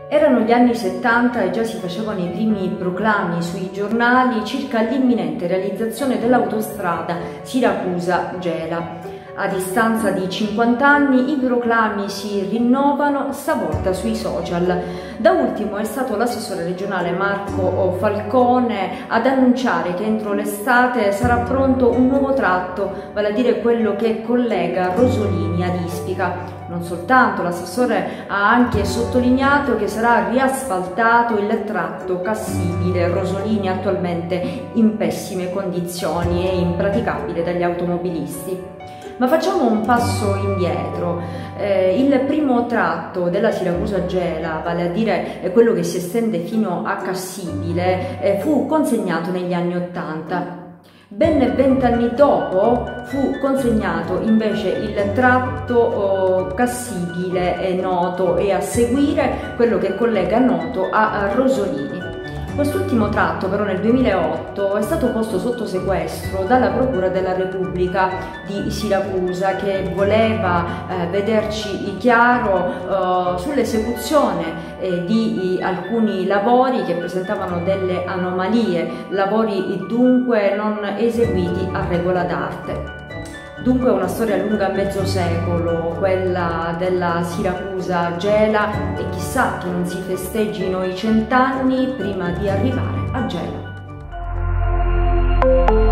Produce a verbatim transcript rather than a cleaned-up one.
Erano gli anni settanta e già si facevano i primi proclami sui giornali circa l'imminente realizzazione dell'autostrada Siracusa-Gela. A distanza di cinquanta anni i proclami si rinnovano, stavolta sui social. Da ultimo è stato l'assessore regionale Marco Falcone ad annunciare che entro l'estate sarà pronto un nuovo tratto, vale a dire quello che collega Rosolini ad Ispica. Non soltanto, l'assessore ha anche sottolineato che sarà riasfaltato il tratto Cassibile Rosolini, attualmente in pessime condizioni e impraticabile dagli automobilisti. Ma facciamo un passo indietro. Eh, il primo tratto della Siracusa-Gela, vale a dire eh, quello che si estende fino a Cassibile, eh, fu consegnato negli anni Ottanta. Ben vent'anni dopo fu consegnato invece il tratto oh, Cassibile e Noto e a seguire quello che collega Noto a Rosolini. Quest'ultimo tratto però nel duemilaotto è stato posto sotto sequestro dalla Procura della Repubblica di Siracusa, che voleva eh, vederci chiaro eh, sull'esecuzione eh, di eh, alcuni lavori che presentavano delle anomalie, lavori dunque non eseguiti a regola d'arte. Dunque una storia lunga mezzo secolo, quella della Siracusa-Gela, e chissà che non si festeggino i cent'anni prima di arrivare a Gela.